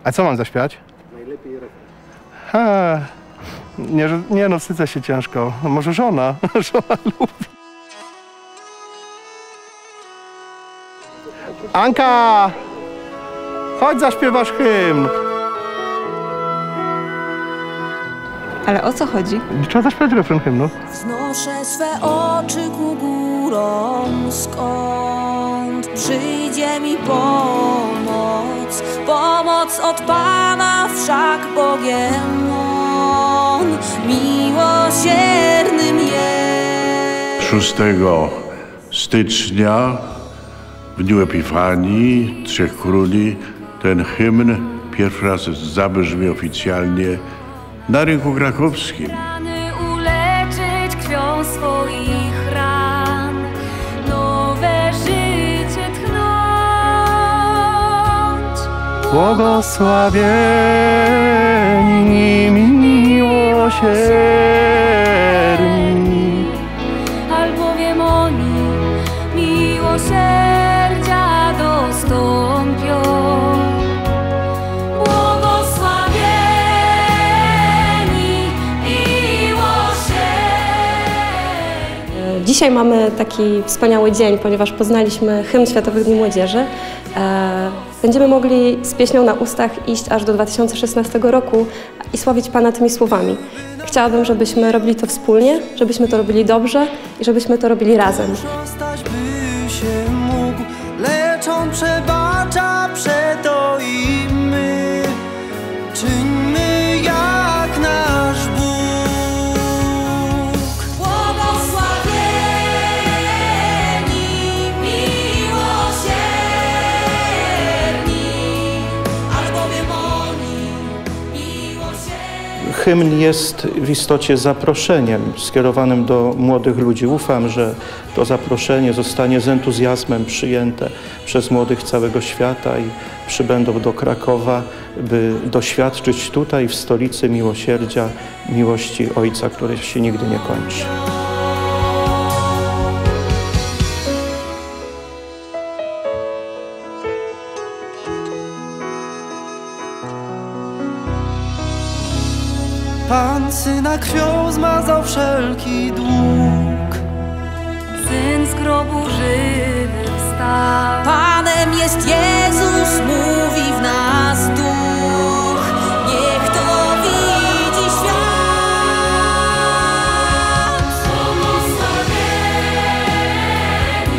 A co mam zaśpiewać? Najlepiej refren. Nie no, wstydzę się ciężko. No może żona? Żona lubi. Anka! Chodź, zaśpiewasz hymn. Ale o co chodzi? Trzeba zaśpiewać refren hymnu. Wznoszę swe oczy ku górom, skąd przyjdzie mi pomoc. Pomoc od Pana, wszak Bogiem On miłosiernym jest. 6 stycznia w dniu Epifanii Trzech Króli ten hymn pierwszy raz zabrzmi oficjalnie na rynku krakowskim. Rany uleczyć krwią swoich ran, nowe życie tchnąć. Błogosławieni miłosierni, Albowiem oni miłosierdzia dostąpią. Błogosławieni miłosierni. Dzisiaj mamy taki wspaniały dzień, ponieważ poznaliśmy hymn Światowych Dni Młodzieży. Będziemy mogli z pieśnią na ustach iść aż do 2016 roku i sławić Pana tymi słowami. Chciałabym, żebyśmy robili to wspólnie, żebyśmy to robili dobrze i żebyśmy to robili razem. Zostać by się mógł, lecz On przebacza przeto i my. Czyńmy jak nasz Bóg. Błogosławieni miłosierni, albowiem oni miłosierni. Hymn jest w istocie zaproszeniem skierowanym do młodych ludzi. Ufam, że to zaproszenie zostanie z entuzjazmem przyjęte przez młodych całego świata i przybędą do Krakowa, by doświadczyć tutaj w stolicy miłosierdzia, miłości Ojca, która się nigdy nie kończy. Pan Syna krwią zmazał wszelki dług. Syn z grobu żywy wstał. Panem jest Jezus, mówi w nas Duch. Niech to widzi świat. Błogosławieni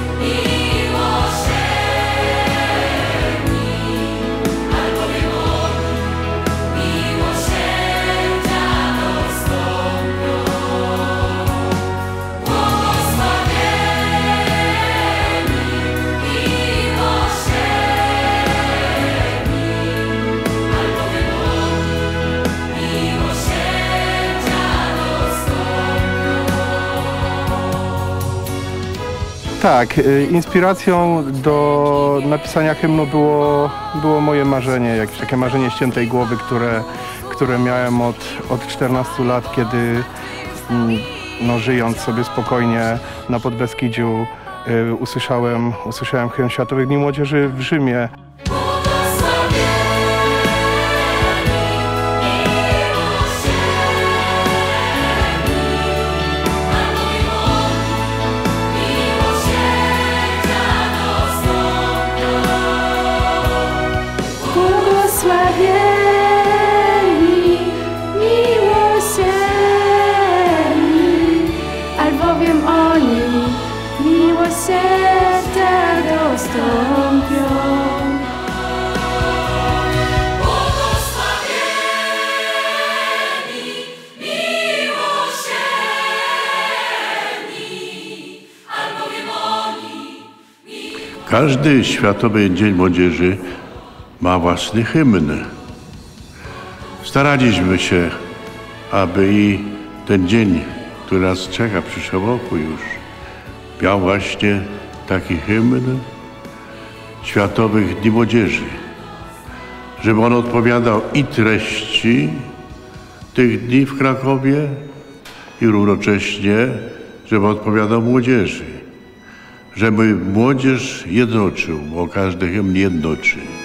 miłosierni, albowiem oni miłosierdzia dostąpią. Tak, inspiracją do napisania hymnu było moje marzenie, jakieś takie marzenie ściętej głowy, które miałem od 14 lat, kiedy no, żyjąc sobie spokojnie na Podbeskidziu usłyszałem hymn Światowych Dni Młodzieży w Rzymie. Błogosławieni miłosierni, albowiem oni miłosierdzia dostąpią. Błogosławieni miłosierni, albowiem oni. Każdy Światowy Dzień Młodzieży ma własny hymn. Staraliśmy się, aby i ten dzień, który nas czeka w przyszłym roku już, miał właśnie taki hymn Światowych Dni Młodzieży. Żeby on odpowiadał i treści tych dni w Krakowie i równocześnie, żeby odpowiadał młodzieży. Żeby młodzież jednoczył, bo każdy hymn jednoczy.